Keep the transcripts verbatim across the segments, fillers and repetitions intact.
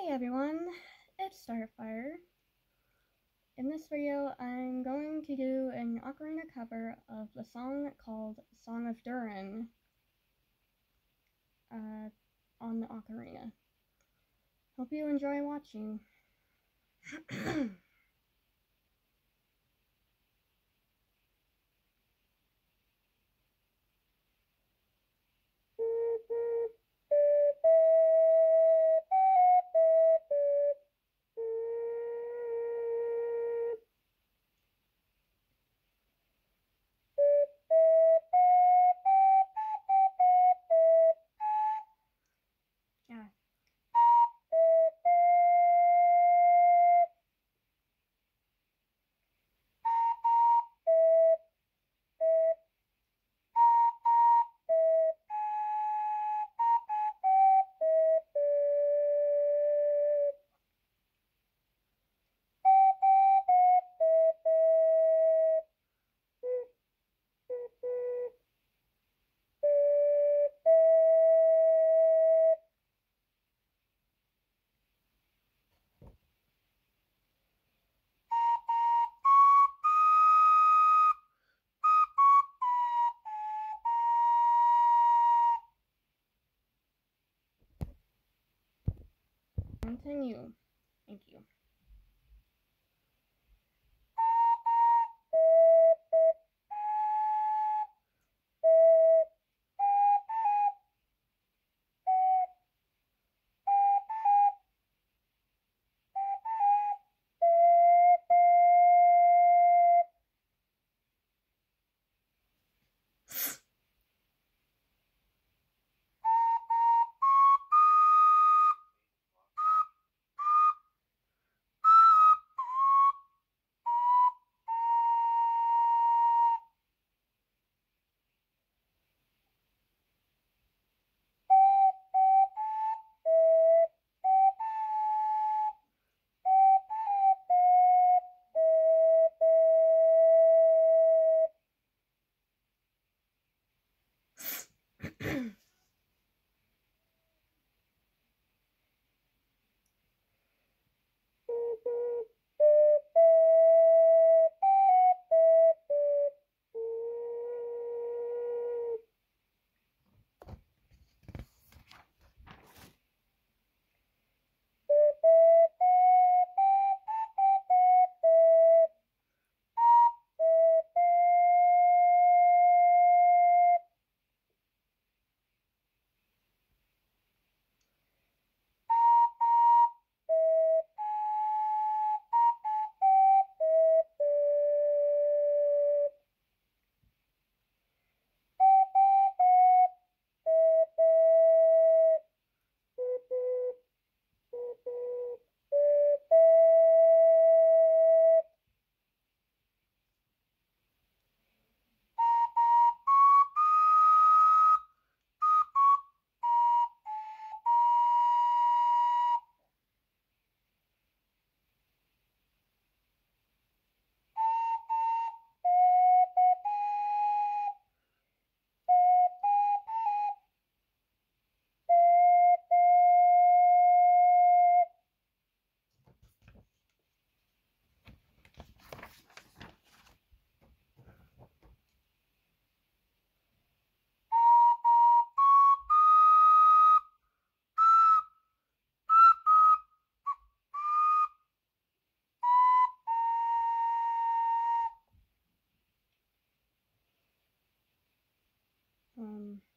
Hey everyone, it's Starfire. In this video, I'm going to do an Ocarina cover of the song called Song of Durin uh, on the Ocarina. Hope you enjoy watching. Yeah. Continue. Thank you. Um...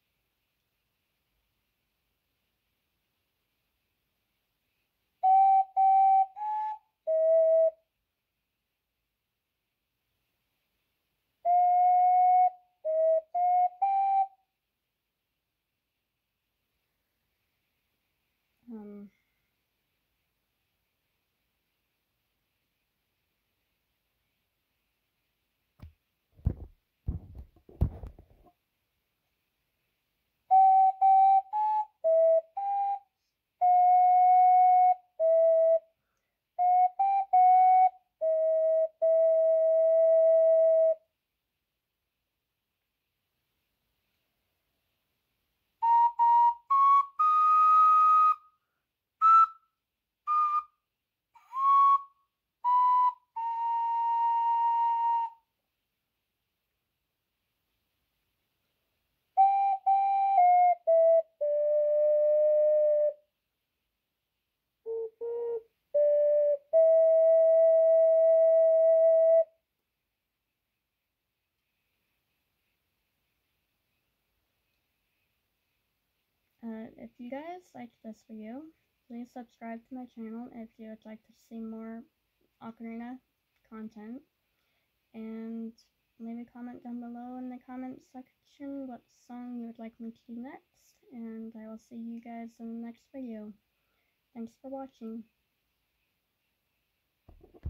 Um... Uh, if you guys liked this video, please subscribe to my channel if you would like to see more Ocarina content, and leave a comment down below in the comment section what song you would like me to do next, and I will see you guys in the next video. Thanks for watching.